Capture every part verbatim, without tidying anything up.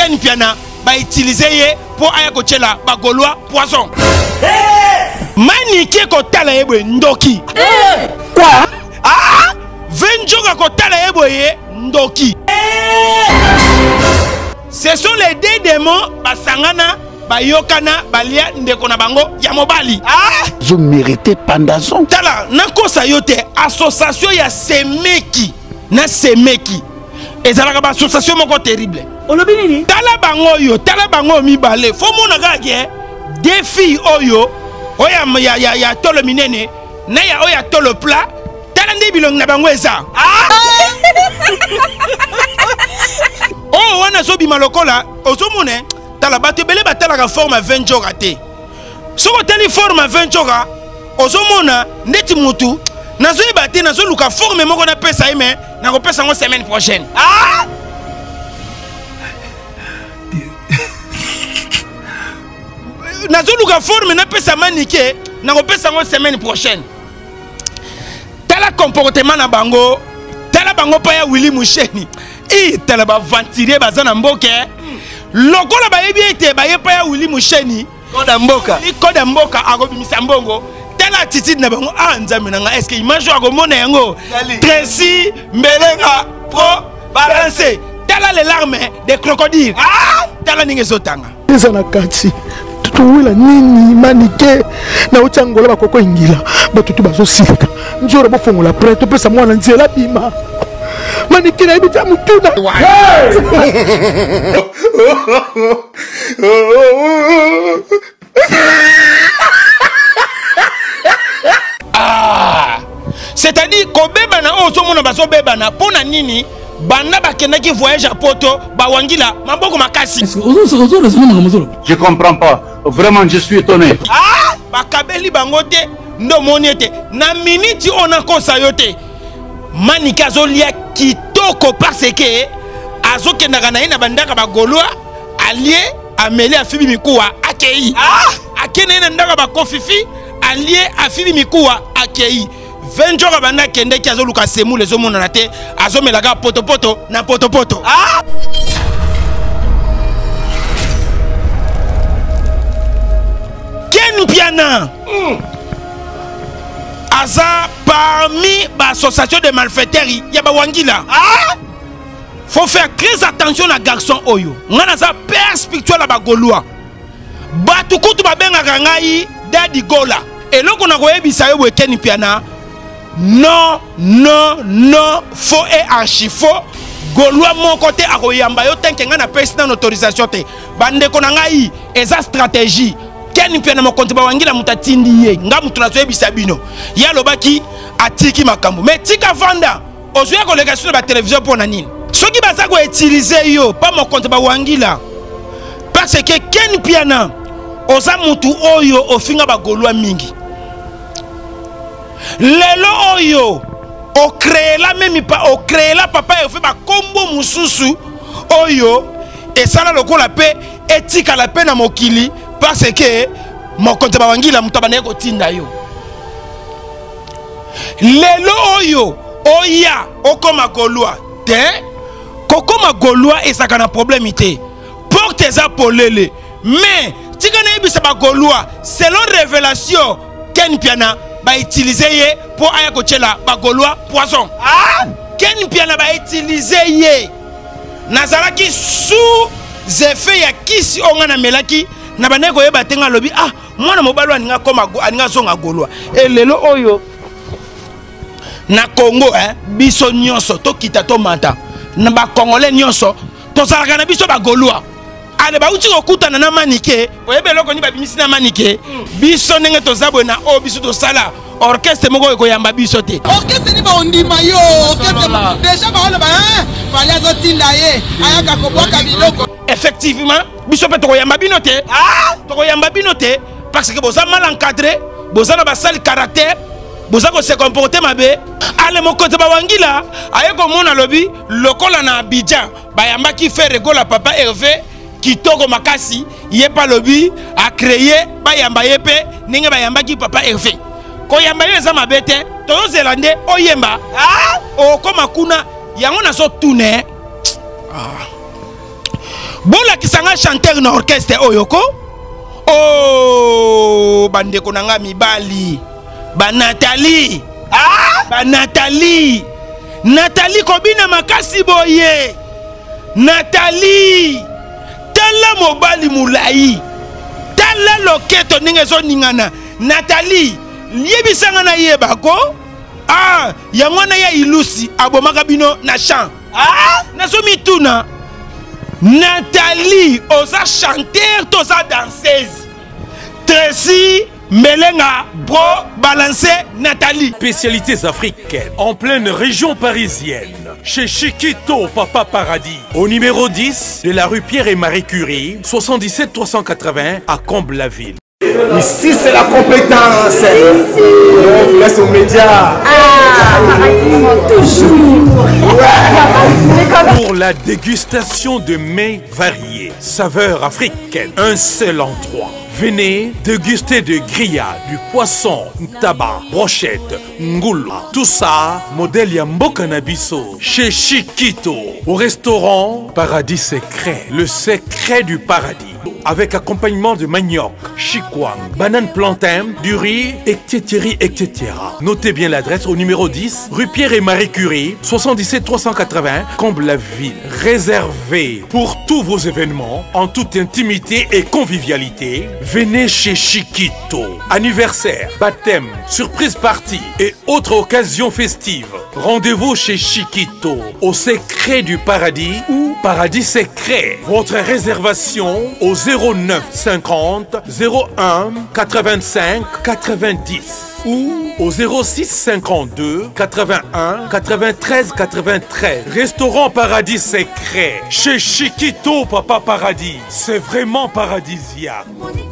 Ken Piana ba utiliser ye pour aya ko tchela ba Gaulois poison. Manike ko tala yebwe ndoki. Quoi? Ah! Venjoga ko tala yebwe ye ndoki. Ce sont les deux démons basangana bayokana balia ndeko na bango ya mobali. Ah! Zo mérité pandazon. Tala nakosa yote association ya semeki na semeki. Ezalaka ba association moko terrible. Olobi nini? Tala bango yo, tala bango mibale. Fo mona gage deux filles oyo oya ya ya ya tolo minene na ya oya tolo plat. Tala ndi bilong na bango eza. Ah! Oh wana so bima lokola ozomone tala bato bele batala ka forme vingt jours raté. Soko teli forme vingt jours ozomona ndeti mutu nazo ibate nazo luka forme moko na pesa ime na ko pesa ngo semaine prochaine. Ah! Nazo luka forme na pesa manike na ko pesa ngo semaine prochaine. Tala comportement na bango, tala bango pa ya Willy Musheni. I tala ba ventilier bazana mboke. Lokola ba yebi ete ba yepa ya Willy Musheni. Koda mboka. Ni koda mboka akobimisa mbongo. Tala attitude na bango ah nzambe nanga est-ce que image akomona yango Tracy Mbelenga pro balancer. Tala les larmes des crocodiles. Ah tala ninge zotanga. Ezana kati. Tuwela nini manike na uchangola bakoko ingila batutu bazo silika. Njoro bofongola prêtre pesa mwana nzela bima. Manike na ibita mutuna. Ah, c'est-à-dire kobeba na ozo mona bazo beba na pona nini banda bakendaki voyage à Poto bawangila maboko makasi. Je comprends pas. Vraiment je suis étonné. Ah, bakabeli bangote ndo moniete na minute ona kosa yote. Manika zolia kitoko parce que azokendaka na ye na bandaka ba Gaulois allié ameli afibi mikuwa akei. Ah, akene na ndaka ba kofifi allié afibi mikuwa akei. vingt jours banda kende ki azoluka semu les hommes na te azomelaka poto poto na poto poto. Ah! Ken Piana mm. Aza parmi l'association de malfaiteurs ya ba wangila. Ah! Faut faire très attention à garçon oyo. Ngana za père spirituel ba Gaulois. Batu kutu ba benga ngai Daddy Gola. Et loko na koyebisa yo Ken Piana. Non, non, non, faux et archi faux. Gaulois mon côté a koyamba yo tenke ngana pesa na autorisation te. Bande konanga yi eza stratégie. Ken Piana mo konti ba wangila mutatindi ye. Nga mutu na zoyebisa bino. Ya lobaki atiki makambo. Mais tika vanda ozoya koleka sur la télévision pour nani. Soki baza ko utiliser yo pas mo konti ba wangila. Parce que Ken Piana oza mutu oyo ofinga ba Gaulois mingi. Lelo oyo o créé la même pas o créé la papa e fait ba kombo mususu oyo et ça la lokola pe etika la pe na mokili parce que mokonte ba wangila mutu abana ko tinda yo. Lelo oyo oya okoma Gaulois te kokoma Gaulois et ça kana problème ité porte za polele mais tika na ebisa ba Gaulois selon révélation Ken Piana ba utiliser ye pour aya ko tchela ba Gaulois poison. Ah! Ken Piana ba utiliser ye nazalaki sous effet ya kisi onga na melaki na baneko yeba tenga lobi ah mwana mobalo aninga koma aninga zonga Gaulois. Et lelo oyo na Congo hein biso nyonso to kita to mata na ba congolais nyonso to zalaka na biso ba Gaulois. Ale ba uti okutana na manike oyebe loko ni ba bimisi na manike biso ndenge to zabwe na o biso to sala orchestre moko ko yamba biso te orchestre ni ba ondima yo orchestre déjà ba ba hein fallait azotinda ye ayaka ko boka biloko effectivement biso pe to ko yamba bino te ah to ko yamba bino te parce que boza mal encadré boza na ba sale caractère boza ko se comporter mabe ale moko te ba wangila aye ko mona lobi lokola na Abidjan ba yamba ki fait rigola papa Hervé kitoko makasi yepa lobi a créé ba yamba yepe ninge ba yamba ki papa Hervé ko yamba yo eza mabete to zelande oyemba ah o koma kuna yango na so tune ah bola kisanga chanteur na orchestre oyoko. Oh, bandeko nanga mibali. Ba Nathalie. Ah, ba Nathalie. Nathalie kobina makasi boye. Nathalie. Tala mobali mulai. Tala loketo ningezo ningana. Nathalie, liebisanga na yebako. Ah, yangwana ya ilusi abomaka bino na chant. Ah, nazomi tuna. Nathalie, osa chanteur, tosa danseuse. Tracy Melenga, bro, balancer Nathalie. Spécialités africaines en pleine région parisienne. Chez Chiquito Papa Paradis. Au numéro dix de la rue Pierre et Marie Curie, soixante-dix-sept trois cent quatre-vingts à Comble-la-Ville. Ici c'est la compétence. On vous laisse aux médias. Ah, toujours. Ouais. Pour la dégustation de mets variés, saveurs africaines, un seul endroit. Venez déguster de grillades, du poisson, tabac, brochette, ngoula. Tout ça, modèle Yambo Canabiso, chez Chiquito, au restaurant Paradis Secret, le secret du paradis. Avec accompagnement de manioc, chikwang, banane plantain, du riz, et cetera et cetera. Notez bien l'adresse au numéro dix, rue Pierre et Marie Curie, soixante-dix-sept trois cent quatre-vingts, Comble-la-Ville. Réservé pour tous vos événements, en toute intimité et convivialité, venez chez Chiquito. Anniversaire, baptême, surprise party et autres occasions festives. Rendez-vous chez Chiquito, au secret du paradis ou Paradis Secret. Votre réservation au zéro neuf cinquante zéro un quatre-vingt-cinq quatre-vingt-dix ou au zéro six cinquante-deux quatre-vingt-un quatre-vingt-treize quatre-vingt-treize. Restaurant Paradis Secret chez Chiquito Papa Paradis. C'est vraiment paradisiaque.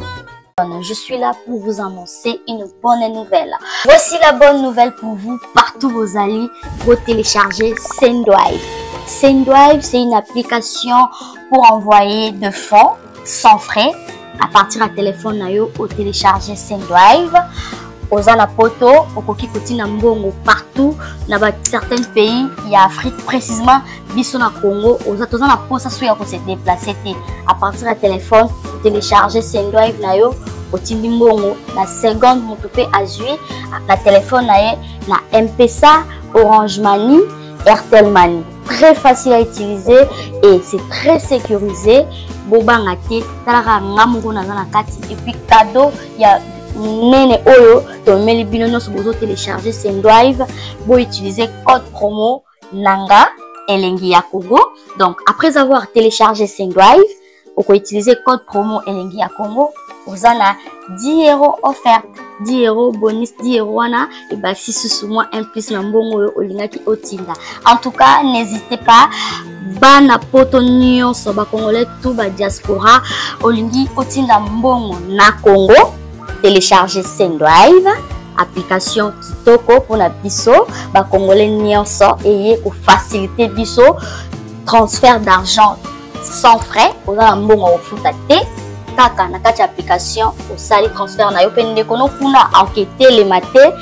Je suis là pour vous annoncer une bonne nouvelle. Voici la bonne nouvelle pour vous, partout où vous allez, vous télécharger Sendrive. Sendrive, c'est une application pour envoyer de fonds sans frais à partir du téléphone nayo au télécharger Sendrive. Aux anapoto, au koki kotina mbongo partout dans certains pays, il y a Afrique précisément, biso na Congo, aux autres na posa souya ko se déplacer à partir du téléphone, télécharger Sendrive nayo, au tindi mbongo na seconde motope azui na téléphone naye na M P S A, Orange Money, Airtel Money. Très facile à utiliser et c'est très sécurisé. Bobanga te talaka ngamungo na na kati et puis cadeau, il y a nene oyo to meli bino nyonso bozo télécharger Sendrive, bo utiliser code promo nanga elengi ya Congo. Donc après avoir téléchargé Sendrive, vous pouvez utiliser code promo elengi ya Congo, vous avez dix euros offert, dix euros bonus, dix euros wana et bah si sous moi un plus na mbongo o lingaki otinda. En tout cas, n'hésitez pas. Bana poto nyonso ba congolais tout ba diaspora olingi otinda mbongo na Congo. Télécharger Sendrive, application kitoko pour na biso ba congolais nyonso et pour faciliter biso transfert d'argent sans frais. Oza mbongo ofuta te kaka na kati application osali transfert na yo pende kono kuna enquêter le matin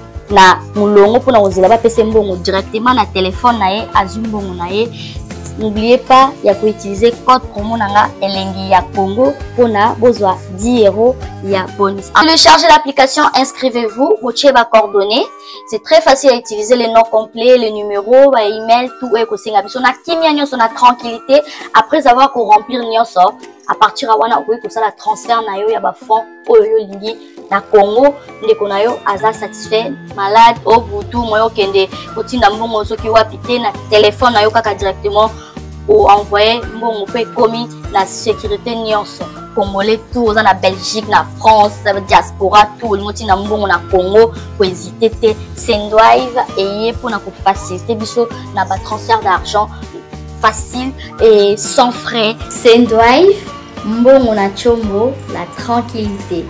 na mulongo pour na ozela ba pese mbongo directement na téléphone na ye azum mbongo na ye. N'oubliez pas, il y a qu'à utiliser code promo nanga elengi ya Congo pour na bozwa dix euros ya bonus. Téléchargez l'application, inscrivez-vous, motiez ba coordonnées. C'est très facile à utiliser, les noms complets, les numéros, ba email, tout est kosenga biso na kimia nyonso na tranquillité après avoir ko remplir nyonso. À partir à wana okoki kosala transfert na yo ya ba fonds oyo lingi na Congo ndeko na yo aza satisfait malade au butu moyo kende kotinda mbongo soki wapi te na téléphone na yo kaka directement ou envoyer mbongo pe komi na sécurité nyonso congolais tout oza na Belgique na France diaspora tout limoti na mbongo na Congo ko hésiter te Sendrive et pour na ko faciliter biso na ba transfert d'argent facile et sans frais. Sendrive, mbongo na chombo, la tranquillité.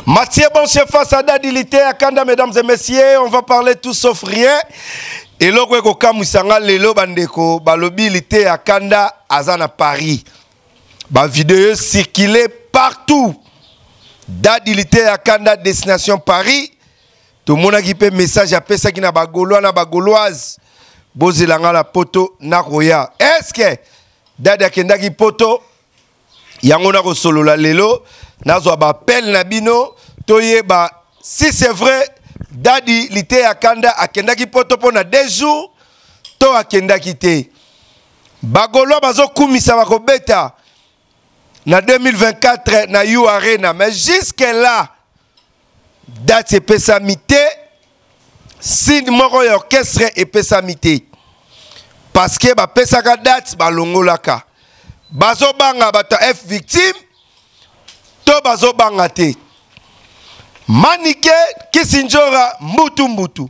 Mathieu Bonche face à Dadilité à Kanda, mesdames et messieurs, on va parler tout sauf rien. Et là, ko kamusanga lelo bandeko, balobilité à Kanda, azana Paris. Ba vidéo circulée partout. Dadilité à Kanda, destination Paris. Tout le monde a qui message à ça qui na ba Gaulois na ba Gauloise. Bozilanga la poto na roya. Est-ce que Dadi akenda ki poto yango na ko solo la lelo nazo ba appel na bino toye ba si c'est vrai Dadi lité à Kanda akenda ki poto pona deux jours to akenda ki te. Ba Gaulois bazo kumisa ba ko beta na deux mille vingt-quatre na U Arena mais jusque là date et pesamité si moko ya orchestre et pesamité parce que ba pesaka date ba longolaka bazo banga bata F victime to bazo banga te Manike Kisinjora mbutu mbutu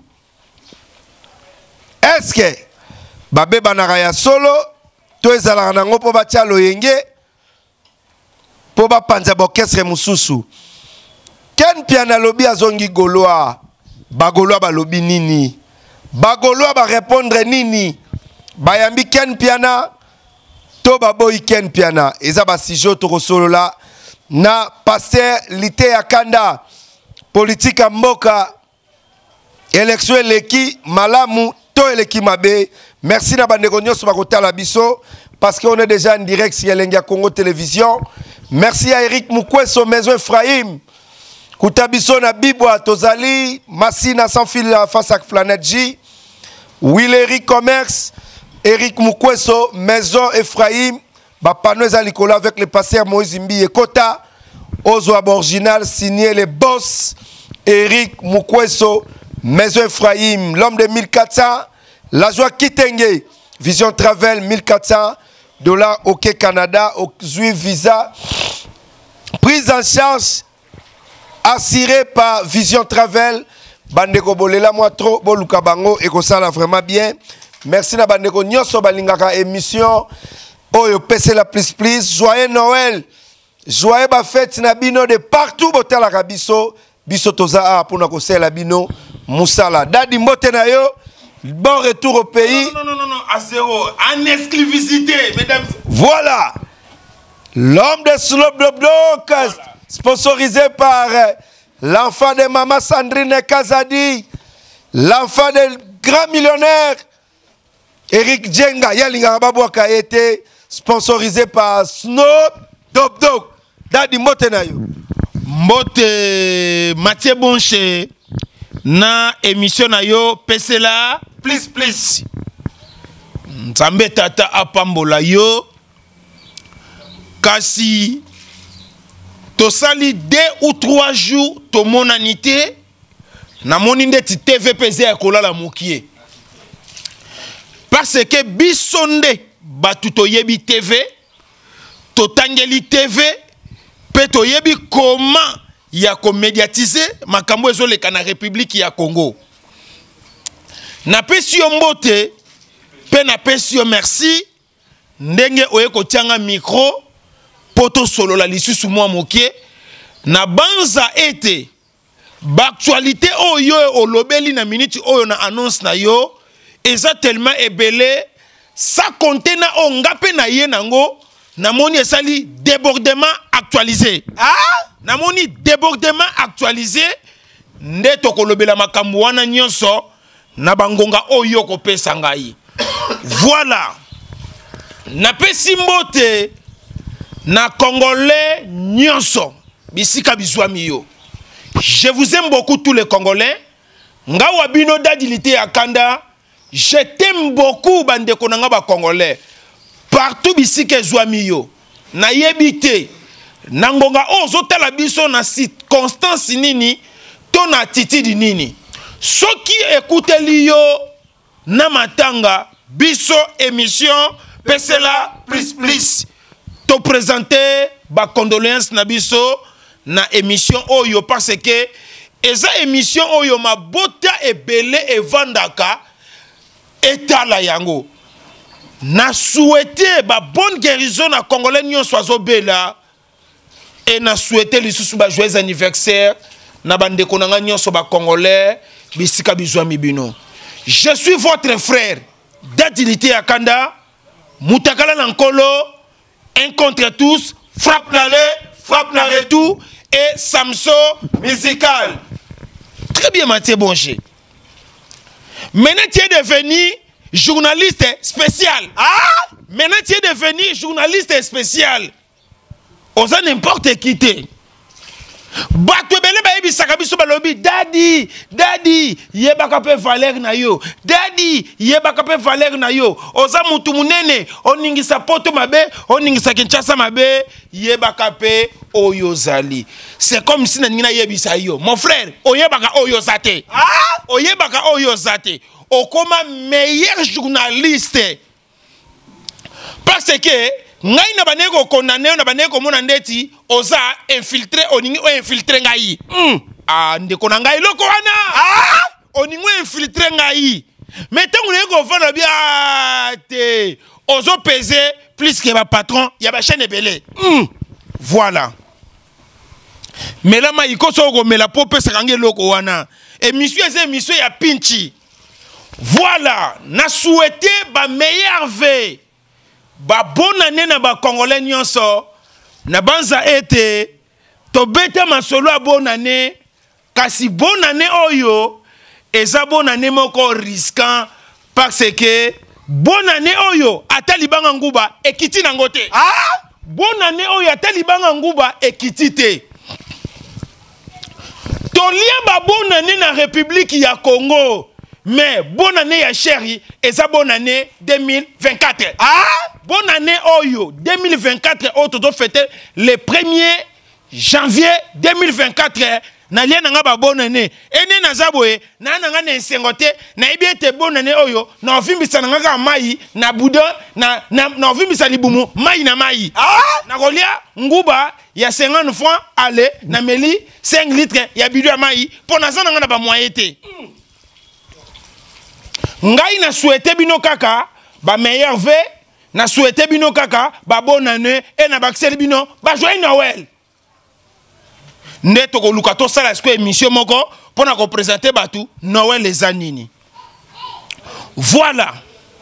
est-ce que babe banaka ya solo to ezalaka nango po batia loyenge po bapanza ba orchestre mususu Ken piana lobi azongi Gaulois ba Gaulois ba lobi nini ba Gaulois ba répondre nini bayambi Ken piana to ba boy Ken piana eza ba sijo to solola na pasteur lité ya Kanda politique mboka élection eleki malamu to eleki mabe merci na bandeko nyonso ba kotala biso parce qu'on est déjà en direct sur Elenga Congo Télévision. Merci à Eric Mukweso Maison Ephraim Koutabiso na Bibwa Tozali, Massina sans fil face à Planète J, Willery Commerce, Eric Mukweso, Maison Ephraim, Bapanoez Alikola avec le pasteur Moïse Mbi et Kota, Ozo original signé les boss, Eric Mukweso, Maison Ephraim, l'homme de mille quatre cents, la joie Kitenge, Vision Travel mille quatre cents, dollars OK Canada, Zui Visa, prise en charge. Assuré par Vision Travel, Bandeko Bolela moi trop, Boluka Bango, et que ça là vraiment bien. Merci na Bandeko Nyoso Balingaka émission. Oyo P C la plus plus. Joyeux Noël. Joyeux ba fête na bino de partout botel la biso. Biso toza a pour na ko la bino. Moussala. Dadi mbote na yo. Bon retour au pays. Non, non, non, non, à zéro. En exclusivité, mesdames. Voilà. L'homme de Slope de Bloc. Sponsorisé par euh, l'enfant de Maman Sandrine Kazadi, l'enfant de grand millionnaire Eric Djenga, Yalinga Babouaka a été sponsorisé par Snoop Dog Dog. Dadi Mote Nayo. Mote Mathieu Bonche na émission Nayo Pesela, please, please. Nzambe tata apambola yo. Kasi. Tosali deux ou trois jours to monanité na moninde ti T V P Z ya kolala mokie parce que bisonde batu to yebi T V to tangeli T V pe to yebi comment ya ko médiatiser makambo ezoleka na République ya Congo na pesi yo mbote pe na pesi yo merci ndenge oye ko tianga micro poto solo la lisusu mwa mokie na banza ete ba actualité oyo olobeli na minute oyo na annonce na yo eza tellement ebele sa compter na ongape na ye nango na moni esali débordement actualisé ah na moni débordement actualisé nde to kolobela makambo wana nyonso na bangonga oyo ko pesa ngai voilà na pesi mbote na Congolais nyonso bisika bizwami yo. Je vous aime beaucoup tous les Congolais. Nga wabino Dadilité ya Kanda. Je t'aime beaucoup bandeko nanga ba Congolais. Partout bisika zwami yo. Na yebite. Nangonga ozo tala biso na circonstance nini to na titidi nini. Soki écoute liyo na matanga biso émission Pesela plus plus. To présenter ba condoléances na biso na émission oyo parce que eza émission oyo mabota ebele evandaka etala yango na souhaiter ba bonne guérison na congolais nyonso azobela et na souhaité les sous ba joyeux anniversaire na bande konanga nyonso ba congolais bisika bizwa mibino. Je suis votre frère d'Adilité Akanda Mutakala Nankolo, un contre tous, frappe na le, frappe na retour et Samso musical. Très bien Mathieu Boncher. Maintenant tu es devenu journaliste spécial. Ah! Maintenant tu es devenu journaliste spécial. Osa n'importe qui t'es. Bato bele ba yebisaka biso balobi daddy daddy yebaka pe valeur na yo daddy yebaka pe valeur na yo oza mutu munene oningisa poto mabe oningisa Kinshasa mabe yebaka pe oyo zali. C'est comme si na ngina yebisa yo mon frère oyebaka oyo zate. Ah oyebaka oyo zate okoma meilleur journaliste parce que ngai na baneko condamné na baneko mona ndeti oza infiltré oningi o infiltré ngai mm. Ah ndeko na ngai loko wana ah oningi infiltré ngai mais tangu neko fana bia te ozo peser plus que ba patron ya ba chaîne belé mm. Voilà mais là ma ikoso go mela po pesa kange loko wana émission c'est émission ya pinchi. Voilà na souhaité ba meilleur vœu ba bonne année na ba congolais nyonso na banza ete to beta masolo a bonne année kasi bonne année oyo eza bonne année moko risquant parce que bonne année oyo atali banga nguba ekiti na ngote. Ah bonne année oyo atali banga nguba ekiti te to lia ba bonne année na République ya Congo. Mais bonne année ya chéri et ça bonne année deux mille vingt-quatre. Ah bonne année oyo deux mille vingt-quatre auto to fêter le premier janvier deux mille vingt-quatre na lien nga ba bonne année ene na zaboye na nga na sengote na ibiete bonne année oyo na ofimbisa nga ka mai na buda na na, na ofimbisa libumu mai na mai. Ah na kolia nguba ya cinquante francs aller na meli cinq litres ya bidu ya mai pour na zana nga na ba moyete. Mm. Ngai na souhaité bino kaka ba meilleur vœu na souhaité bino kaka ba bonne année et na baxel bino ba joyeux Noël. Nde to ko luka to sala sko émission moko pour na ko présenter batu Noël les anini. Voilà.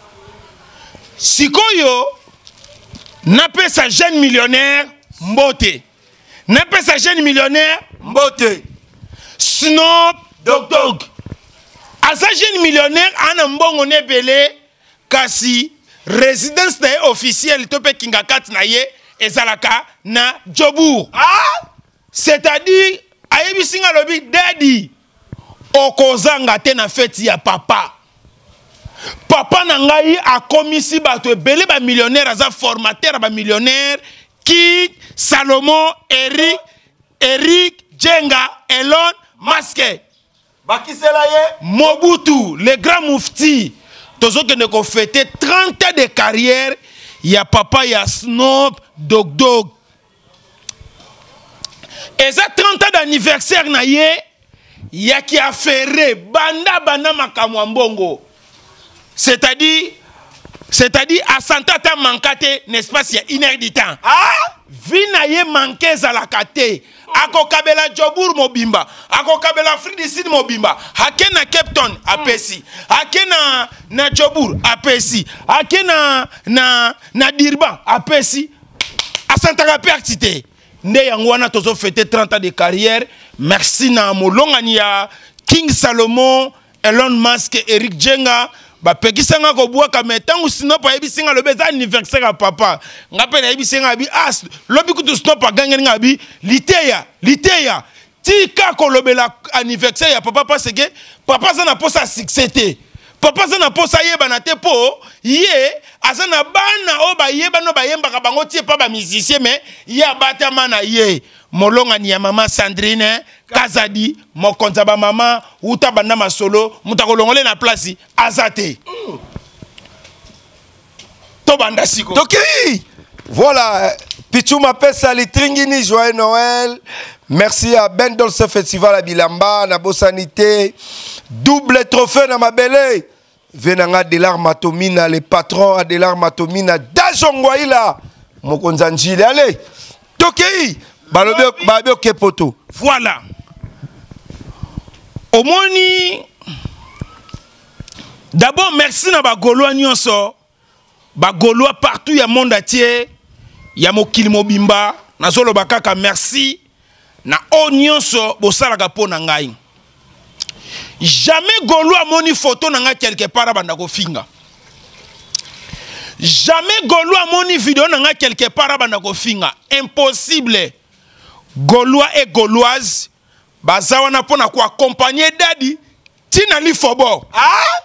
Sikoyo na pesa jeune millionnaire mbote. Na pesa jeune millionnaire mbote. Snoop Dogg Dogg. Asa jeune millionnaire ana mbongo nebele kasi résidence na officielle tope kingakat na ye ezalaka na Jobour. Ah c'est-à-dire ayebi singa lobi daddy okozanga te na fête ya papa. Papa na ngai a komisi bato ebele ba millionnaire aza formateur ba millionnaire qui Salomon Eric Eric Jenga Elon Musk. Mobutu, le grand moufti, tozo que ne fêter trente ans de carrière, il y a papa, il y a Snoop Dogg Dogg. Et ça trente ans d'anniversaire na ye, il y a qui a ferré banda banda makamwambongo. C'est-à-dire c'est-à-dire à Santa ta mankate, n'est-ce pas, il y a une heure du temps. Ah, vina ye manke zalakate. Ako kabela Jobour mobimba, ako kabela Afrique du Sud mobimba, hake na Cape Town apesi, hake na na Jobour apesi, hake na na na Dirban apesi, asantaka pertite. Nde yangwana tozo fêter trente ans de carrière. Merci na molongani ya King Salomon, Elon Musk, Eric Jenga. Ba pekisanga ko buaka metangu Snoop ayebisinga lobeza anniversaire ya papa ngape na yebisinga bi as lobi kutu Snoop agangeni ngabi liteya liteya tika ko lobela anniversaire ya papa parce que papa za na posa succès te papa za na posa yeba na te po ye azana bana o ba yeba no ba yemba ka bango tie pa ba musicien mais ya batama na ye molonga ni ya mama Sandrine Kazadi mokonza ba mama uta banda masolo mutakolongole na place azate mm. To banda siko Toki. Voilà, Pichou m'appelle Salitringini, joyeux Noël. Merci à Ben dans ce festival à Bilamba, na Bossanité. Double trophée na Mabele. Venanga Delar Matomina, les patrons à Delar Matomina, Dajongwaïla. Mokonzanjile, allez. Toki. Balobi babi ok poto. Voilà. Omoni. D'abord, merci na ba Gaulois nyonso. Ba Gaulois partout ya monde entier. Ya mokili mobimba. Na zolo bakaka merci. Na o nyonso bosalaka po na ngai. Jamais Gaulois moni photo na nga quelque part banda ko finga. Jamais Gaulois moni vidéo na nga quelque part banda ko finga. Impossible. Gaulois et Gauloises bazawana pona ko accompagner dadi tina li fobo. Ah?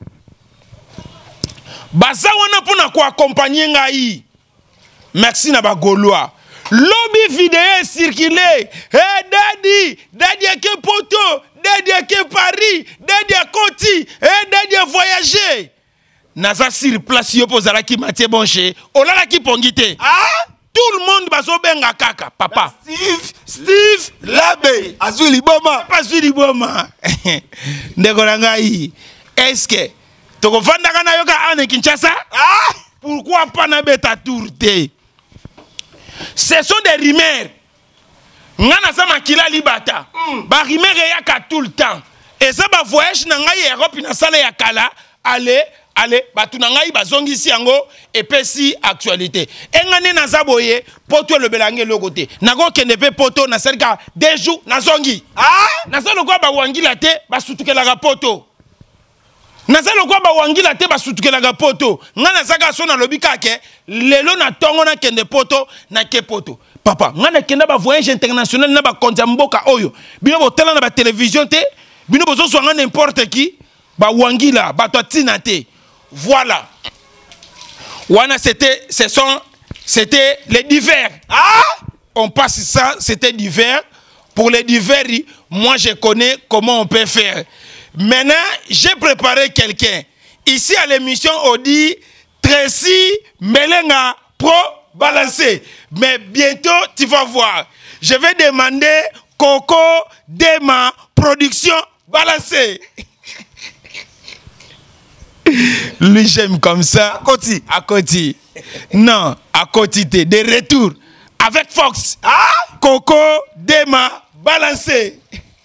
Bazawana pona ko accompagner ngai. Merci na ba Gaulois. Lobby vidéo circulé. Hey daddy, daddy a que poto, daddy a que Paris, daddy a Conti, hey daddy a voyagé. Naza sur place yo pozala ki matie bonché. Olala ki pongité. Ah? Tout le monde bazo benga kaka, papa. Steve, Steve, Labe, Azui Liboma. Pas Azui Liboma. Ndeko ngai. Est-ce que toko vanda kana yoka ane Kinshasa? Ah? Pourquoi pas na beta tourté? Ce sont des rumeurs. Ngana sa makila libata. Ba rumeur yaka tout le temps. Et ça ba voyage na ngai Europe na sala ya kala, allez allez batu na ngai bazongisi yango epesi actualité. Engane na zaboye poto le belange logote. Nako kende pe poto na selka deux jours na zongi. Ah, na sala ko ba wangila te ba sutukela ga poto. Na sala ko ba wangila te ba sutukela ga poto. Ngana saka so na lobika ke lelo na tongo na kende poto na ke poto. Papa, ngana kende ba voyage international na ba konza mboka oyo. Bino botala na ba télévision te, bino bozo so ngana n'importe qui, ba wangila, ba totina te. Voilà. Wana c'était ce sont c'était les divers. Ah, on passe ça, c'était divers. Pour les divers, moi je connais comment on peut faire. Maintenant, j'ai préparé quelqu'un. Ici à l'émission, on dit Tracy Melenga Pro Balancé. Mais bientôt, tu vas voir. Je vais demander Coco Dema Production Balancé. Lui, j'aime comme ça. À côté. À côté. Non, à côté. De retour. Avec Fox. Ah? Coco Dema Balancé.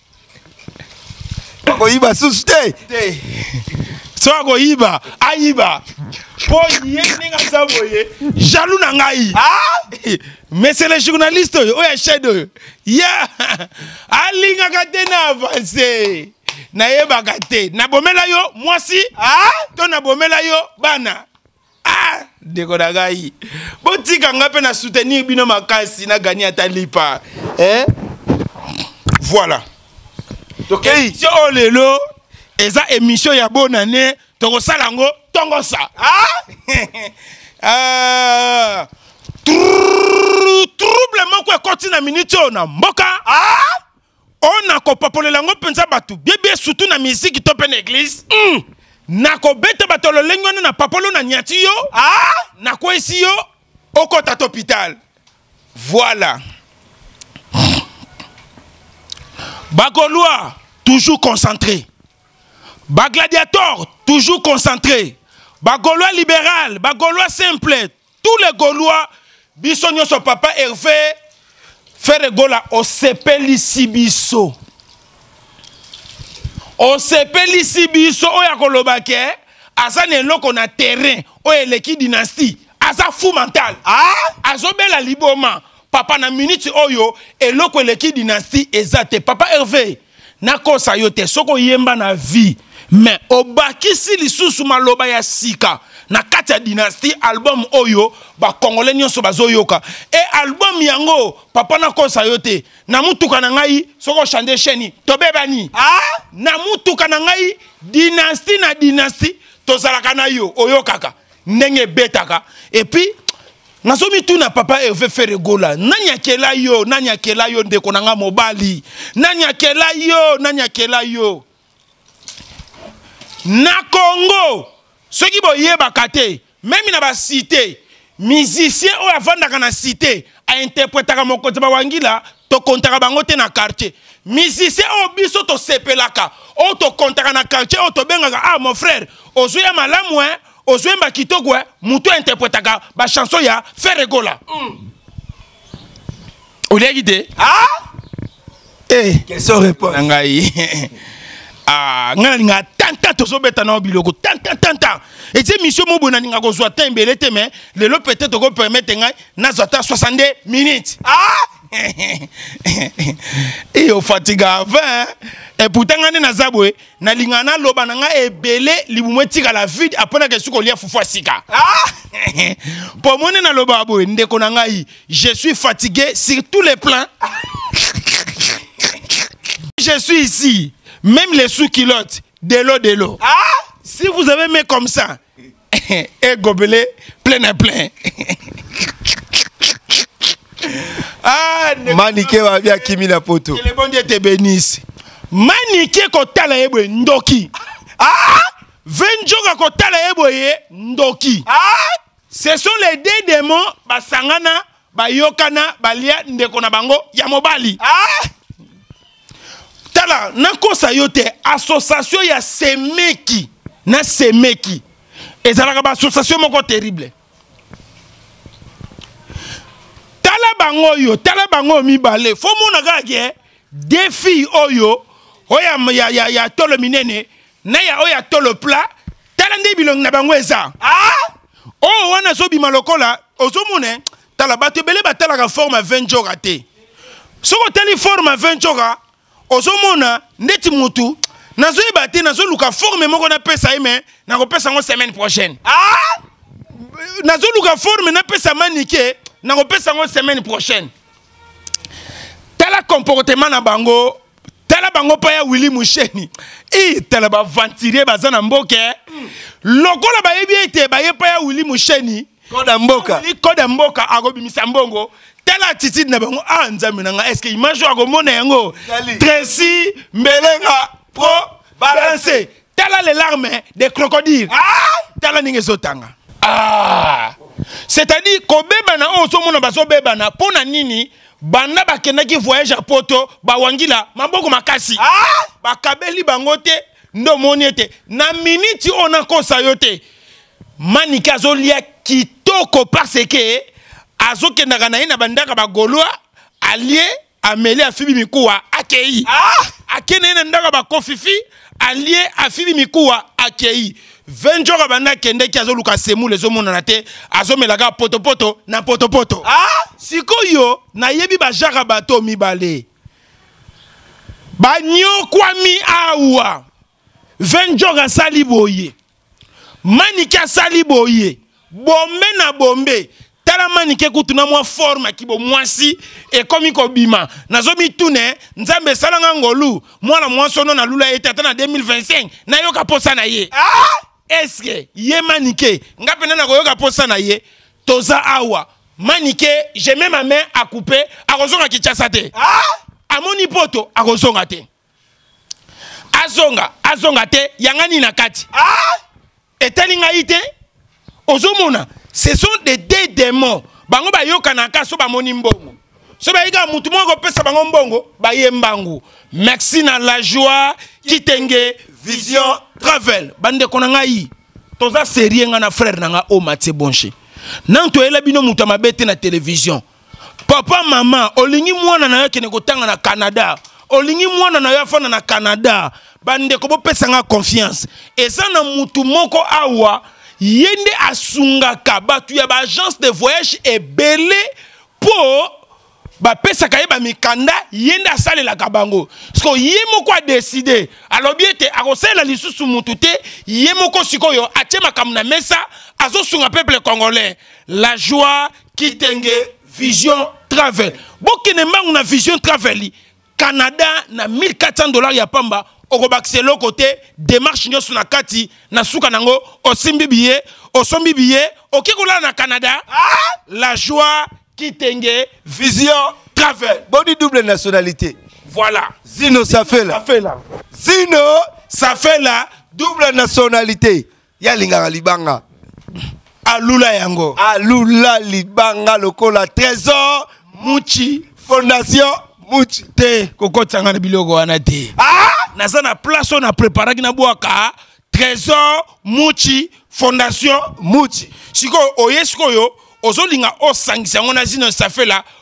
Koyiba susute. So koyiba, ayiba. Po yé ninga saboye. Jaloux na ngai. Ah! Mais c'est les journalistes oya shedo. Yeah. Alinga katena avancé. Na yeba kate. Na bomela yo moi si. Ah! To na bomela yo bana. Ah! Deko na ngai. Botika ngape na soutenir bino makasi na gagner atalipa. Eh? Voilà. Donc, si on est là, et ça émission ya bonne année, toko salango, tongo sa. Ah! Troublement quoi continue na minute na mboka. Ah! On a ko papole lango pensa batu. Bébé surtout na musique to pen église. Mm. Na ko bete batolo lengwana na papolo na nyati yo. Ah! Na ko esi yo au kota hôpital. Voilà. Bagolois, toujours concentré. Bagladiator, toujours concentré. Bagolois libéral, Bagolois simple. Tous les Gaulois, Bissonio son papa Hervé, faire Gola, au sepeli sibiso. Au sepeli sibiso, oya kolobake, azane loko na terrain, oya leki dynastie, aza fou mental. Ah, azobela liboma. Papa na minute oyo eloko eleki dynastie ezate papa Hervé nakosa yo te soko yemba na vie mais obakisi lisusu maloba ya sika na kati ya dynastie album oyo ba congolais nyonso bazoyoka et album yango papa nakosa yo te na mutuka na ngai soko chande cheni tobebani ah na mutuka na ngai dynastie na dynastie tozalaka na yo oyo kaka ndenge betaka et puis nasomi tu na papa Hervé Ferregola nanya kela yo nanya kela yo ndeko nanga mobali nanya kela yo nanya kela yo na Congo soki boyeba kate même na ba cité musicien o avandaka na cité a interprétaka mokonzi ba wangila to kontaka bango te na quartier musicien o biso to sepelaka o to kontaka na quartier o to bengaka ah mon frère ozuya malamu hein Ozwemba kitoko mutu interprétaka ba chanson ya Ferregola. Mm. Oliaki te? Ah? Eh, question réponse. Ngai. Ah, ngana linga tanta tozo beta na biloko tanta tanta. Et c'est mission mo bona ninga ko zwa temps belé te mais le lo peut-être ko permettre ngai na zwa soixante-deux minutes. Ah! Et au fatiga vingt et pourtant ngane na zabwe na linga na loba na nga ebele libumwe tika la vide apona ke suko lia fufu sika. Ah! Pour mone na loba boy ndeko na ngai, je suis fatigué sur tous les plans. Je suis ici, même les sous-culottes, de l'eau, de l'eau. Ah! Si vous avez mis comme ça, et gobelet, plein et plein. Ah, Maniké va bien Kimi na poto. Que le bon Dieu te bénisse. Maniké kotala ebo ndoki. Ah! Venjoga kotala ebo ye ndoki. Ah! Ce sont les deux démons, basangana, bayokana, balia, ndeko na bango, yamobali. Ah! Tala, nakosa yote association ya semeki na semeki. Ezalaka ba association moko terrible. Tala bango yo, tala bango mibale. Fo mona gage deux filles oyo, oya ya ya ya tolo minene, na ya oya tolo plat. Tala nde bilong na bango eza. Ah! Oh wana so bima lokola, ozo mone, tala bato bele batala ka forme vingt jours raté. Soko teli forme vingt jours Ozomona ndeti mutu nazo ebate nazo luka forme moko na pesa ime na ko pesa ngo semaine prochaine. Ah! Nazo luka forme na pesa manike na ko pesa ngo semaine prochaine. Tala comportement na bango, tala bango pa ya Willy Musheni. E tala ba ventilier bazana mboke. Lokola ba yebi ete ba ye pa ya Willy Musheni. Koda mboka. Ni koda mboka agobimisa mbongo. Telle attitude na bango ah nzambe nanga est-ce que image wa komona yango Tracy Mbelenga pro balancer tala les larmes des crocodiles ah tala ninge zotanga ah c'est-à-dire ko beba na o so mona baso beba na pona nini banda bakenda ki voyage à poto ba wangila maboko makasi ah bakabeli bango te ndo moniete na minute ona kosa yote manika zolia kitoko parce que azoke na na bandaka ba Gaulois allié ameli afibi mikuwa akei ah akene na ndaka ba kofifi allié afibi mikuwa akei vingt jours banda kende ki azoluka semu les omona na te azomelaka poto poto na poto poto ah sikoyo na yebi ba jaka bato mibale ba nyokwami awa vingt jours asali boye manika sali boye bombe na bombe tala manike kutuna mwa forme kibo mwasi e komi ko bima nazo mitune nzambe salanga ngolu mwana mwasono na lula ete na deux mille vingt-cinq na yoka posa na ye ah est-ce que ye manike ngapena na yoka posa na ye toza awa manike j'ai même ma main à couper a kozonga kichasa te ah amoni poto a kozonga te azonga azonga te yangani na kati ah etelinga ite ozomona. Ce sont des deux démons. Bango ba yoka na kaso ba moni mbongo. So ba yiga mutu moko pesa bango mbongo ba yembangu. Merci na la joie kitenge vision travel. Bande konanga yi. Toza série nga na frère nanga o Mathieu Bonche. Nanto ela bino mutu mabete na télévision. Papa maman olingi mwana na yo kene kotanga na Canada. Olingi mwana na yo afana na Canada. Bande ko bo pesa nga confiance. Eza na mutu moko awa yende asungaka batu ya ba agence de voyage ebele po ba pesa kaye ba mikanda yende asale la kabango sko yemo kwa décider alors bien te akosela lisusu mutu te yemo ko sikoyo atie makamna na mesa azosunga peuple congolais la joie kitenge vision travel bokene mbangu na vision travel Canada na mille quatre cents dollars ya pamba okobakise lo côté démarche nyoso na kati na suka nango osimbi billet osombi billet okikola na Canada ah! La joie kitenge vision travel boni double nationalité voilà Zino ça fait là ça fait là Zino ça fait là double nationalité ya lingaka libanga alula yango alula libanga lokola trésor muchi fondation muchi te koko tsanga na biloko wana te ah naza na place on a préparé na boaka trésor muchi fondation muchi siko oye siko yo ozolinga osangisa ngona Zino ça fait là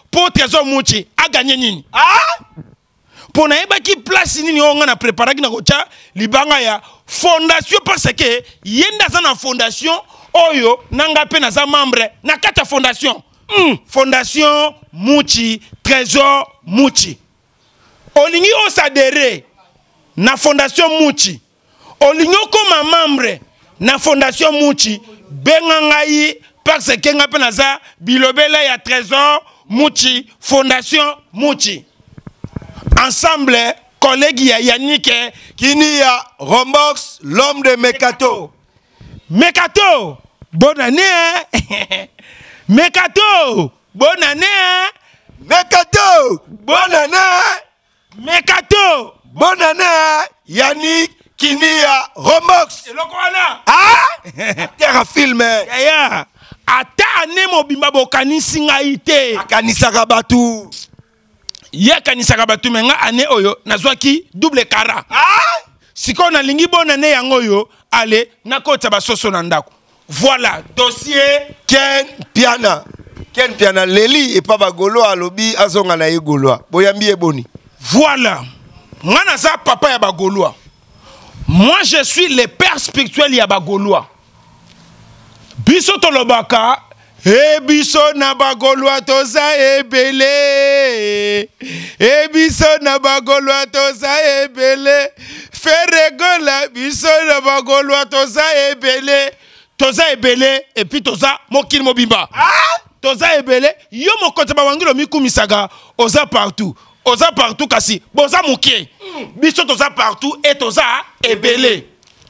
pour Trésor Muchi a gagné nini. Ah? Pour naïba qui place nini on a préparé qui na kocha libanga ya fondation parce que yenda za na fondation oyo nanga pe na za membre na kata fondation. Mm. Fondation Muchi Trésor Muchi. Olingi o s'adhérer na fondation Muchi. Olingi comme membre na fondation Muchi bengangai parce que nga pe na za bilobela ya Trésor Muchi fondation Muchi. Ensemble collègue ya Yannick Kini ya Rombox l'homme de Mekato. Mekato bonne année. Mekato bonne année. Mekato bonne année. Mekato bonne année. Yannick Kini ya Rombox. eloko wana ah terre film ya ata ane mobimba bokanisi ngai te akanisaka batu ye kanisaka batu menga ane oyo nazwaki double kara ah siko na lingi bona ne yango oyo ale nakota basoso na ndako. Voilà dossier Ken Piana. Ken Piana leli et pas bagolo alobi azonga na yegolwa boyambi eboni. Voilà ngana za papa ya bagolwa. Moi je suis le père spirituel ya bagolwa. Biso tolobaka e biso na bagolwa toza ebele. E biso na bagolwa toza ebele. Feregola biso na bagolwa toza ebele. Toza ebele et puis toza mokili mobimba. Ah! Toza ebele yo mokonza bawangilo mikumisaga oza partout. Oza partout kasi boza mukie. Mm. Biso toza partout et toza ebele.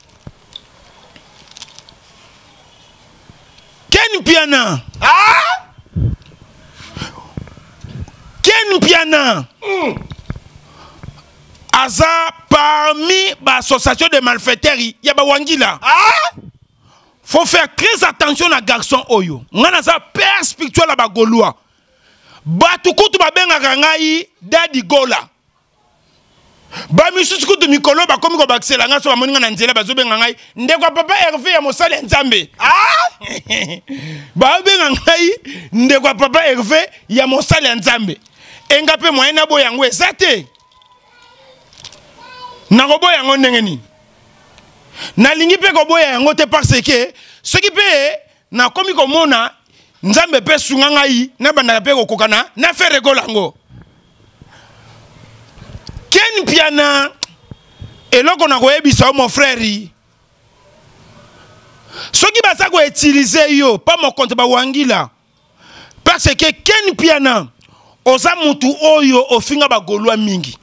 Ken Piana. Ah! Ken Piana. Mm. Aza parmi l'association de malfaiteurs ya ba wangila. Ah! Faut faire très attention à garçon oyo. Ngana za père spirituel ba golwa. Batu kutu ba benga ngai dadi gola. Ba misusu kutu mikolo ba komi ko baksela nga so ba moninga na nzela ba zo benga ngai ndeko papa Hervé ya mosale nzambe. Ah! Ba benga ngai ndeko papa Hervé ya mosale nzambe. Enga pe moyena bo yango ezate. Na robo yango ndenge ni. Na lingi pe ko boya yango te parce que ce qui peut na komi ko mona nzambe pe sunga ngai na banda pe ko kokana na faire golango. Ken Piana eloko na ko ebisa mon frère. Ce qui ba sa ko utiliser yo pas mon compte ba wangila. Parce que Ken Piana oza mutu oyo ofinga ba golwa mingi.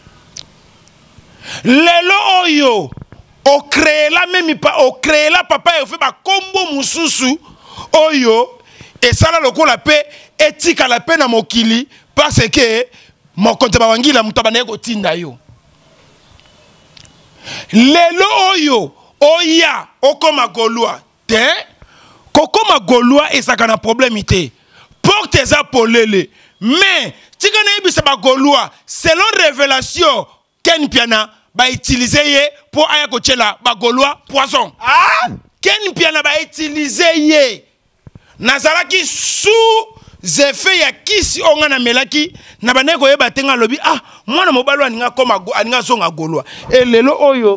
Lelo oyo o créé la même pas o créé la papa et fait ba combo mususu oyo et ça là le la paix éthique à la paix na mokili parce que mon compte ba wangila mutabane ko tinda yo lelo oyo oya okoma golwa te kokoma golwa et ça kana problème ité porte za polele mais tika na ibisa ba golwa selon révélation Ken Piana ba utiliser ye pour aya kochela ba golwa poison. Ah! Ken Piana ba utiliser ye nazalaki sous effet ya kisi onga na melaki na baneko ye batenga lobi ah mwana mobalo aninga koma aninga zonga golwa et lelo oyo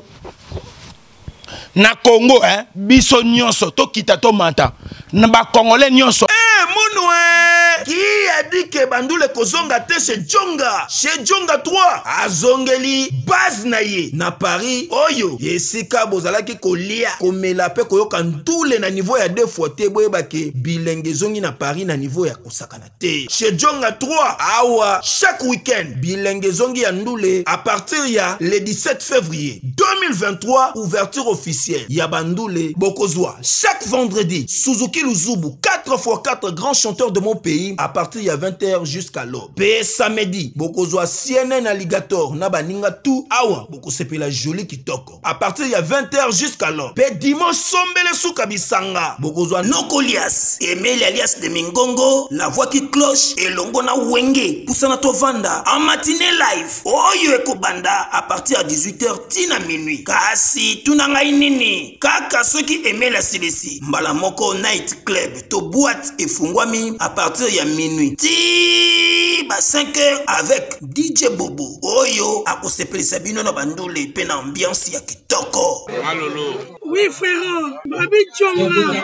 na Congo hein biso nyonso to kita to mata na ba congolais nyonso eh munwe qui a dit que bandule kozonga te chez Djonga chez Djonga trois azongeli base na ye na Paris oyo yesika bozalaki kolia komela pe koyoka ndule na niveau ya deux fois te boyeba ke bilenge zongi na Paris na niveau ya kosakana te chez Djonga trois awa chaque week-end bilenge zongi ya ndule à partir ya le dix-sept février deux mille vingt-trois ouverture officielle ya bandule bokozwa chaque vendredi Suzuki Luzubu quatre fois quatre grands chanteurs de mon pays à partir de vingt heures jusqu'à l'aube. P samedi, bokozwa C N N Alligator na baninga tout awa boko sepela joli kitoko. À partir de vingt heures jusqu'à l'aube. P dimanche sombele souka bisanga. Bokozwa Nokolias, Emile alias de Mingongo, la voix qui cloche et longo na wenge poussana tovanda en matinée live. Oyo eko banda à partir de dix-huit heures tina minuit. Kasi tunanga inini kaka ceux qui aimaient la C D C. Mbala moko night club to boîte et fungwami à partir ya minuit ti ba cinq heures avec D J Bobo oyo akosepelisa bino na bandule pe na ambiance ya kitoko. Malolo. Oui frère, Babi Tchonga.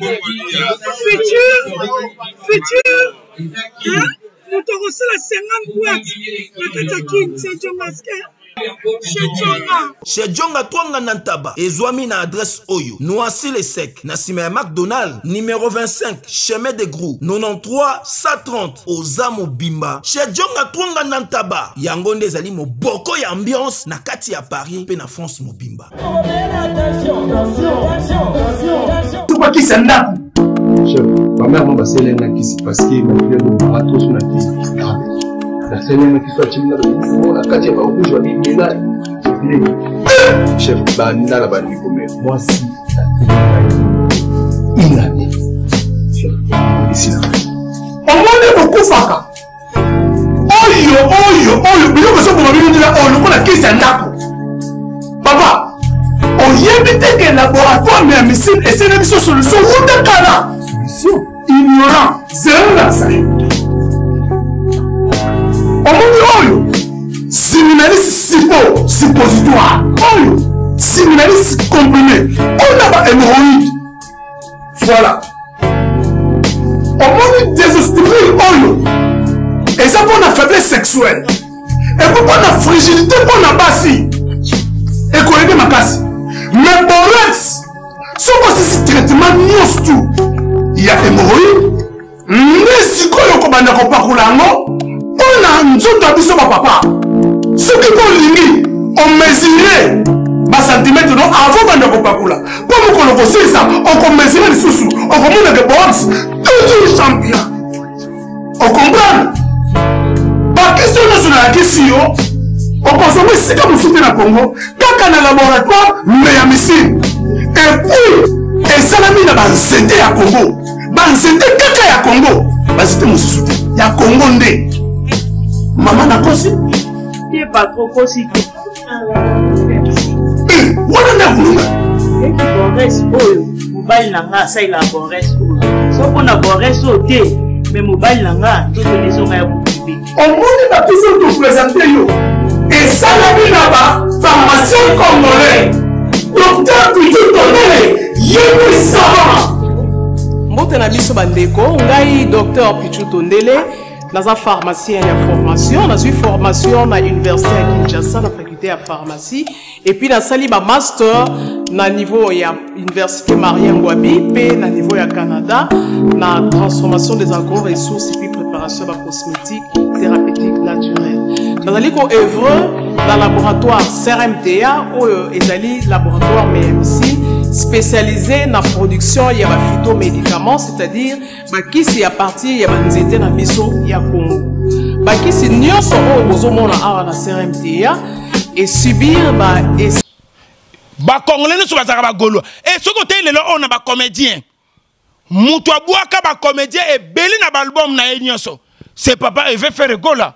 Futur, futur. Hein? Nous t'avons reçu la cinquante boîtes. La Katakin, c'est Djongaske. Chez Djonga Twanga Nantaba, Ezwami na adresse Oyo, Noisy les Secs, Nassime McDonald, numéro vingt-cinq, chemin de Grou, quatre-vingt-treize cent trente, Ozamo Bimba. Chez Djonga Twanga Nantaba, Yangonde Zali mo boko ya ambiance, na kati ya Paris, pe na France mo Bimba. Attention, attention, attention, attention. Tout pas qui s'en a. Chef, ma mère m'a passé l'un qui s'est passé, ma fille a marathon sur la piste. La scène qui soit timide, la quatrième fois où je vais bien là. Chef, banda la bande comme moi si une année. Chef, ici là. On m'a beaucoup faka. Oyo, oyo, oyo, mais je me suis dit là, oh, le coup la caisse est là. Papa, on y évite que le laboratoire mais missile et c'est une solution. Où t'es là? Solution. Ignorant, zéro la salle. Oyo, séminaliste suppo, suppositoire. Oyo, séminaliste comprimé. On a pas hémorroïde. Voilà. On m'a désostérile. Oyo. Et ça pour la faiblesse sexuelle. Et pour la fragilité pour la bassi. Et qu'on aide ma casse. Mais borex, ce que c'est traitement nios tout. Il y a hémorroïde. Mais si quoi y'a comme un accord on a un jour d'habitude papa. Ce qui est on mesurait ma centimètre avant de ne pas couler. Pour nous connaître ça, on mesurait les sous-sous, on commande des box, toujours champion. On comprend? Par question nationale, question, on consomme si comme nous sommes dans le Congo, quand on a un laboratoire, mais à missile. Et puis, et ça l'a mis dans le Zété à Congo. Dans le Zété, caca à Congo. Bah, c'était mon soutien. Il y a Congo ndé. Maman n'a pas si. Il n'est pas trop possible. Eh, on a un voulu. Et qui boresse, oh, mobile n'a ça il a boresse, oh. Sauf qu'on a boresse au thé, mais mobile n'a tout les gens à vous. On m'a pas toujours nous présenter, yo. Et ça l'a mis là-bas, pharmacien congolais. Docteur Pitou Tondele, yémi savant. Mbote na biso bandeko, ngai docteur Pitou Tondele. Dans la pharmacie, il y a une formation. Dans une formation à l'université à Kinshasa, la faculté à pharmacie. Et puis, dans le master, dans niveau, il y a l'université Marie-Ngouabi, puis dans le niveau, il y a Canada, dans la transformation des agro-ressources et puis préparation de la cosmétique thérapeutique naturelle. Dans le œuvre, dans le laboratoire C R M T A, ou le laboratoire M M C, spécialisé dans la production, il y a des phytomédicaments, c'est-à-dire, qui c'est à partir, il y a des étés dans biso, il y a Congo. Qui c'est nous sommes aux hommes à la C R M T A et subir, bah, et. Bah, Congolais, nous sommes à Gaulois. Et ce côté, il est là, on a des comédiens. Moutouabouaka, bah, comédien, et Beli n'a pas l'album, na Enyoso. C'est papa, il veut faire Gola.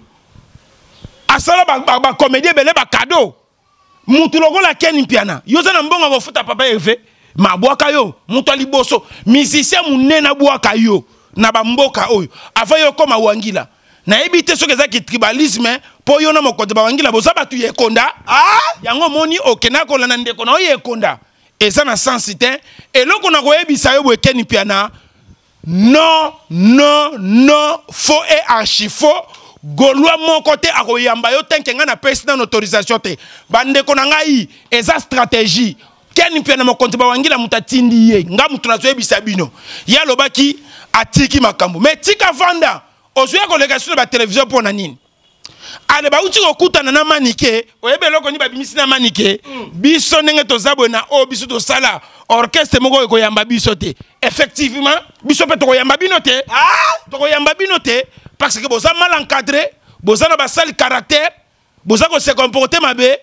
À ça, bah, comédien, Beli, bah, cadeau. Mutu logo la ken piana yoza na mbonga go futa papa Hervé ma boaka yo mutu liboso musicien munena boaka yo na ba mboka oyo afa yo koma wangila na ebite soke za ki tribalisme po yo na mokote ba wangila boza batu ye konda ah yango moni okena ko lana ndeko na ye konda eza na sensité eloko na ko ebisa yo bo ken piana non non non faux et archi faux. Gaulois mon côté à Royamba yo tenke nga na pesi na autorisation te bande ko na ngai eza stratégie ken pia na mon compte ba wangila mutatindi ye nga mutu na zo ebisa bino ya lobaki atiki makambo mais tika vanda ozoya ko lega sur ba télévision pour na nini ale ba uti kokutana na manike oyebe loko ni ba bimisi na manike biso ndenge to zabwe na o biso to sala orchestre moko ko yamba biso te effectivement biso pe to yamba bino te ah to yamba bino te parce que vous avez mal encadré, vous avez un sale caractère, vous avez se comporter ma bé.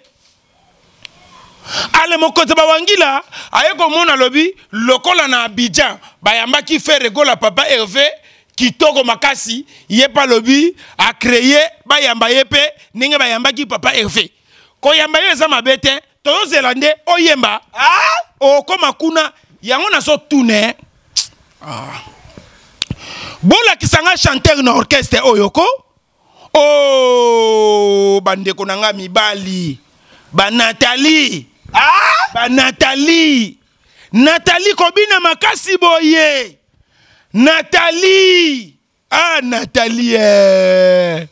Allez mon côté bawangila, aye comme on a lobby, lokola na Abidjan, bayamba qui fait rigoler papa Hervé, qui togo makasi, yé pas lobby, a créé, bayamba yépé, ninge bayamba qui papa Hervé. Ko yamba yé za ma bête, toyo zélandais, oyemba, ah, o koma kuna, yango na so tourné. Ah. Bola kisanga chanteur na orchestre oyoko. Oh, bandeko nanga mibali. Ba Nathalie. Ah? Ba Nathalie. Nathalie kobina makasi boye. Nathalie. Ah, Nathalie. Eh,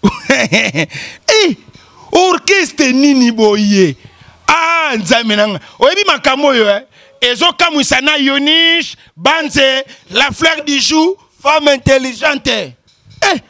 orchestre nini boye. Ah, nzambe nanga. Oyebi makambo yo eh. Ezo kamusana Yonish, Banze, la fleur du jour, femme intelligente. Eh.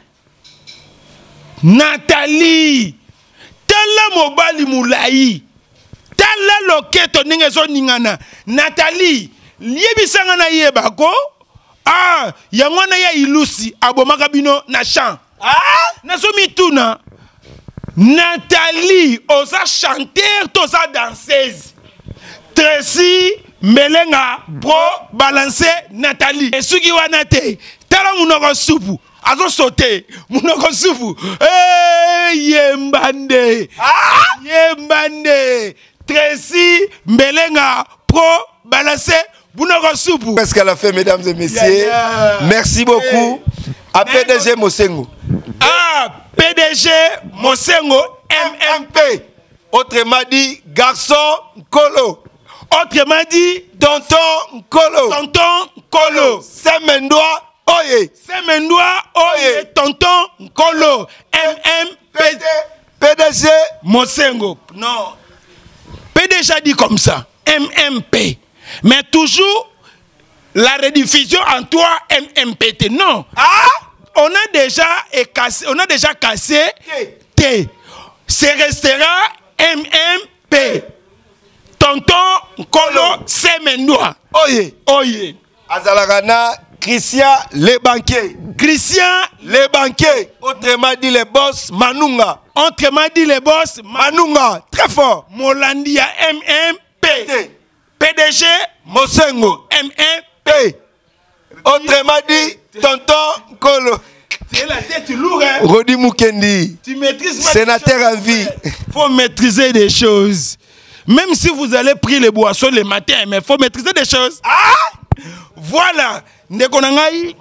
Nathalie. Tala mobali moulayi. Tala loketo ningezo ningana. Nathalie. Liebisanga na yebako. Ah, yangwana ya ilusi abomaka bino na chant. Ah, nazomi tuna. Nathalie osa chanteur tosa danseuse. Tracy Melenga pro balancer Nathalie. Esuki wana te. Tala munoko supu. Azo sauté. Munoko supu. Eh yembande. Ah yembande. Tracy Melenga pro balancer munoko supu. Presque à la fin, mesdames et messieurs. Yeah, yeah. Merci beaucoup. À P D G Mosengo. Ah, P D G Mosengo M M P. Autrement dit, garçon Kolo. Autrement dit, tonton Kolo. Tonton Kolo. Semendoa Oye. Semendoa Oye. Tonton Kolo. M M P. P D G Mosengo. Non. P D G a dit comme ça. M M P. Mais toujours la rediffusion en toi M M P T. Non. Ah? On a déjà cassé, on a déjà cassé T. C'est restera M M P. Tonton Kolo Semendoa. Oye. Oye. Azalagana Christian les banquiers. Christian les banquiers. Autrement dit les boss Manunga. Autrement dit les boss Manunga. Très fort. Molandia M M P. P D G Mosengo M M P. Autrement dit tonton Kolo. C'est la tête lourde. Hein? Rodi Mukendi. Tu maîtrises sénateur en vie. Il faut maîtriser des choses. Même si vous allez prier les boissons le matin, mais il faut maîtriser des choses. Ah! Voilà. Ndekonangai.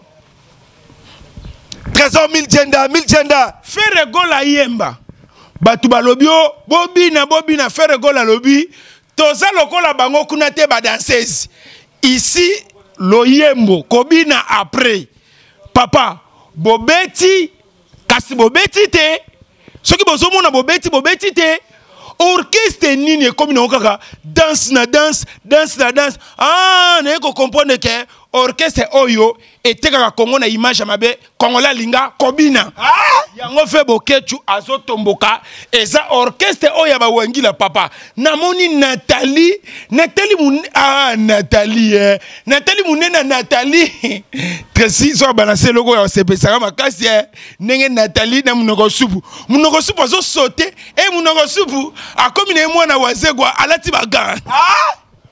Trésor mille genda, mille genda. Faire gola yemba. Batu balobio, bobina, bobina, faire gola lobi. Toza lokola bango kunate ba danseuse. Ici, lo yembo, kobina après. Papa, bobeti, kasi bobeti te. Soki bozomo na bobeti, bobeti te. Orchestre nini comme na okaka danse na danse danse na danse ah na ko comprendre que orchestre oyo etekaka Congo na image mabe Kongola linga kobina ah yango fe bokechu azotomboka eza orchestre oyo ba wangila papa namoni Nathalie Nathalie mun ah Nathalie eh. Nathalie munena Nathalie Tracy so balancer logo ya sepesaka makasi eh ndenge Nathalie na munoko supu munoko supu azo sauter et munoko supu a comme une moi na wazegwa alati baga ah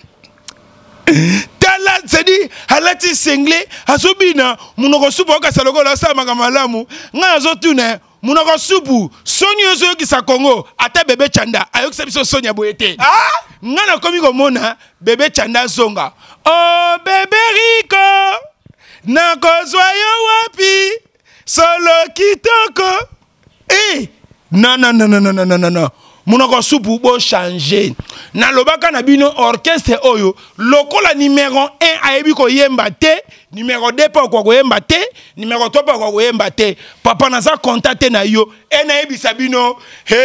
tala c'est-à-dire alati sengle azobina munoko supu okasa logo la sa makamalamu nga azotuna munoko supu sonyo zo kisa Congo ata bébé Chanda ayokisa biso sonya boyete ah nga na komi komona bébé Chanda zonga oh bébé Rico na kozwa yo wapi solo kitoko eh non non non non non non non non Munoko supu bo changer. Na lobaka na bino orchestre oyo lokola numéro un ayebi ko yemba te, numéro deux pa ko yemba te, numéro trois pa ko yemba te. Papa na za contacter na yo e na yebi sabino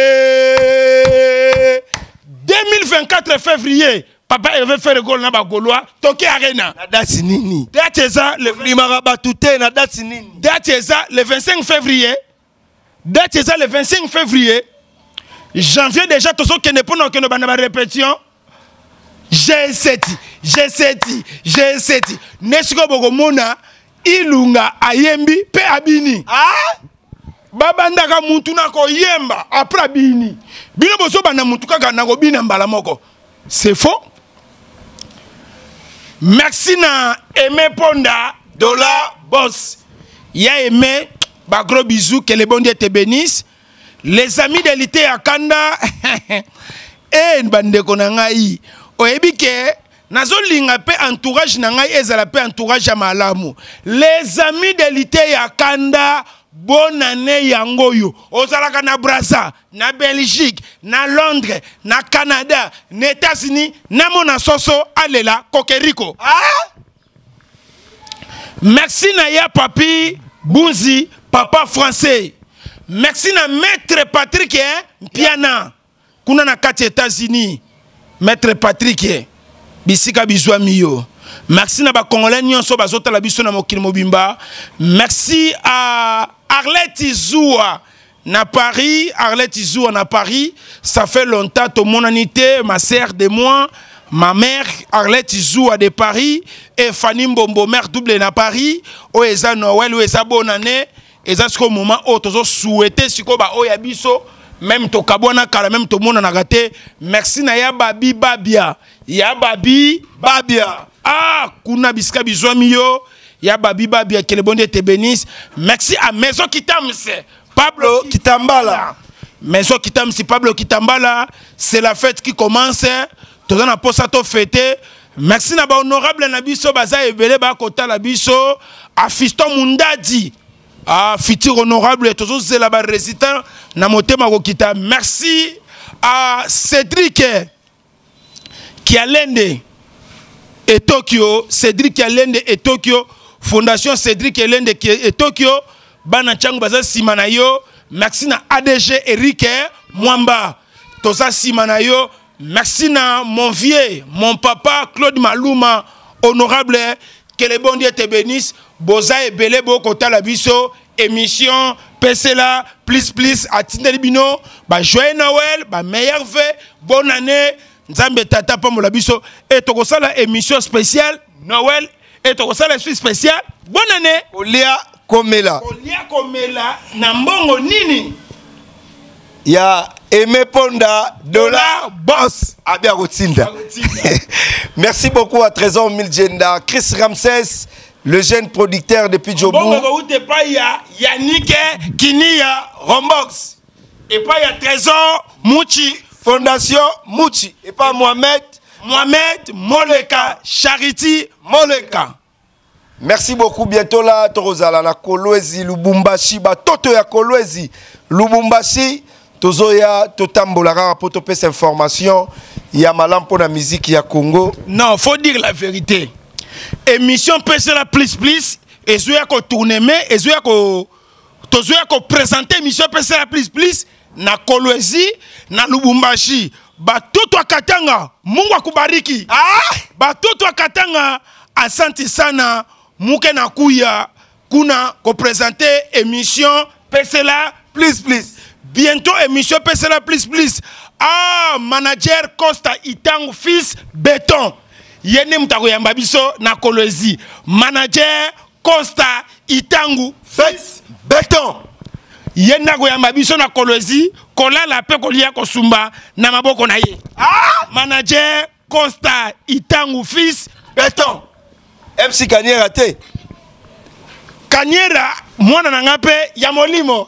hey deux mille vingt-quatre février papa il veut faire gol na ba Gaulois Toké Arena. Na date nini? Date ça le limara batute na date nini? Date ça le vingt-cinq février. Date ça le vingt-cinq février. Janvier déjà, tout ce qui n'est pas dans la répétition. G sept, G sept, G sept. Nesiko Bogomona, Ilunga, Ayembi, Pe Abini. Ah? Babandaka Mutuna ko Yemba, après Abini. Bino Boso Bana Mutuka Ganago Bina Mbalamoko. C'est faux. Merci na Aimé Ponda, Dollar Boss. Ya Aimé, ba gros bisous, que les bons dieux te bénissent. Les amis de l'ité à Kanda, eh, bande konangai, oebike, nazo linga pe entourage na ngai ezala pe entourage ya malamu. Les amis de l'ité ya kanda bonne année yangoyo. Ozalaka na Brazza, na Belgique, na Londres, na Canada, na États-Unis, na mona soso alela kokeriko. Ah? Merci na ya papi Bunzi, papa français. Merci na maître Patrick Piana. Kuna na kati États-Unis. Maître Patrick bisika bizwa miyo. Merci na ba Congolais nyonso bazota la biso na mokili mobimba. Merci à Arlette Izoua na Paris, Arlette Izoua na Paris. Ça fait longtemps tout mon anité, ma sœur de moi, ma mère Arlette Izoua de Paris et Fanny Mbombo mère double na Paris. O eza Noël, o eza bonne année. Et ça c'est au moment où tozo souhaité siko ba o ya biso même to kabona kala même to mona na raté. Merci na ya babi babia. Ya babi babia. Ah, kuna biska bizwa miyo. Ya babi babia que le bon Dieu te bénisse. Merci à Maison Kitamse. Pablo Kitambala. Maison Kitamse Pablo Kitambala, c'est la fête qui commence. Tout on a posé to fêter. Merci na ba honorable na biso baza ebele ba kota la biso a Fiston Mundadi. Ah, futur honorable toujours c'est là-bas résident na motema kokita. Merci à Cédric qui a l'ende et Tokyo, Cédric qui a l'ende et Tokyo, Fondation Cédric et l'ende qui est Tokyo, bana changu baza simanayo. Merci na A D G Eric Mwamba, toza simanayo. Merci na mon vieux, mon papa Claude Maluma, honorable, que le bon Dieu te bénisse. Boza et Belé Bokota la biso, émission, P C là, plus plus, à Tindelibino, bah joyeux Noël, bah meilleur vœu, bonne année, Nzambe Tata Pamola biso, et tokosa la émission spéciale, Noël, et tokosa la suite spéciale, bonne année. Olia Komela. Olia Komela, Nambongo Nini. Ya Aimé Ponda, Dollar Boss. Abia Rotinda. Merci beaucoup à Trésor Miljenda, Chris Ramsès, le jeune producteur depuis Djobou. Bon, où t'es pas, il y a Yannick Kinia Rombox. Et pas il y a Trésor Mouchi. Fondation Mouchi. Et pas Mohamed. Mohamed Moleka. Charity Moleka. Merci beaucoup. Bientôt là, Torozala na Kolwezi, Lubumbashi, ba Toto ya Kolwezi, Lubumbashi. Tozoya, Totambolara, pour te cette information, il y a malam pour la musique, il y a Congo. Non, faut dire la vérité. Émission P C la plus plus, et je vais tourner, mais et je vais présenter émission P C la plus plus, na Kolwezi, na Lubumbashi, ba tout wa Katanga, Mungu akubariki. Ah, ba tout wa Katanga, asante sana, muke na kuya, kuna ko présenter émission P C la plus plus. Bientôt émission P C la plus plus. Ah, manager Costa Itangu fils béton. Yene mutako yamba biso na Kolwezi. Manager Costa Itangu fils béton. Yene ko yamba biso na Kolwezi. Kola la pe kolia kosumba na maboko na ye. Ah, manager Costa Itangu fils béton. M C Kanyera te. Kanyera mwana na ngape ya molimo.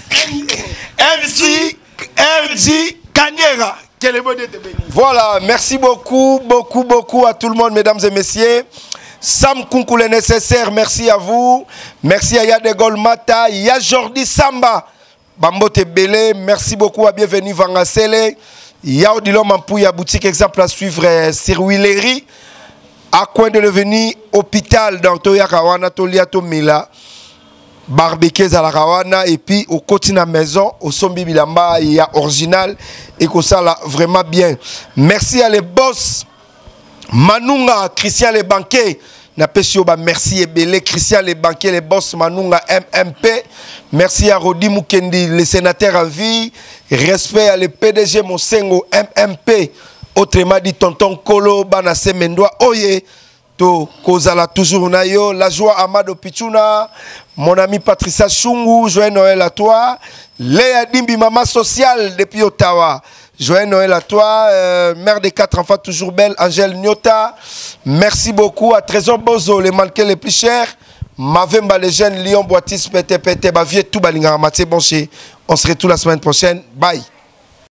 M C R G Kanyera. Voilà, merci beaucoup, beaucoup, beaucoup à tout le monde, mesdames et messieurs. Sam Kunku le nécessaire, merci à vous. Merci à Yadegol Mata, ya Jordi Samba. Bambote Belé, merci beaucoup, à bienvenue Vangasele. Ya Odilo Mampouya, boutique exemple à suivre, Sirwileri. À coin de l'avenue hôpital dans Toya Kawana, Tolia Tomila. Barbecue à la Rawana et puis au côté de la maison au Sombi Bilamba il y a original et que ça là vraiment bien. Merci à les boss Manunga Christian les banquiers n'a pas su merci et belé Christian les banquiers les boss Manunga M M P. Merci à Rodi Mukendi les sénateurs à vie. Respect à le P D G Mosengo M M P. Autrement dit tonton Kolo Banase Mendoa Oye. To Kozala toujours nayo, la joie Amado Pichuna, mon ami Patricia Chungu, joyeux Noël à toi, Léa Dimbi, maman sociale depuis Ottawa, joyeux Noël à toi, euh, mère des quatre enfants toujours belle, Angèle Nyota, merci beaucoup à Trésor Bozo, les mannequins les plus chers, Mavemba les jeunes, Lyon Boitis, Pété Pété, Bavier, tout Balingara Maté Bonché, on se retrouve la semaine prochaine, bye.